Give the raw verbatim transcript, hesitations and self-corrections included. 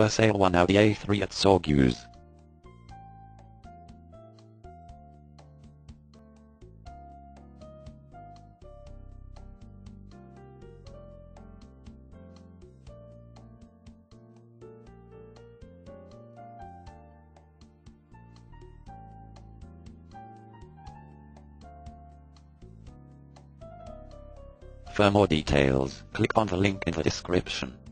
For sale one Audi A three at Sorgues Used. For more details, click on the link in the description.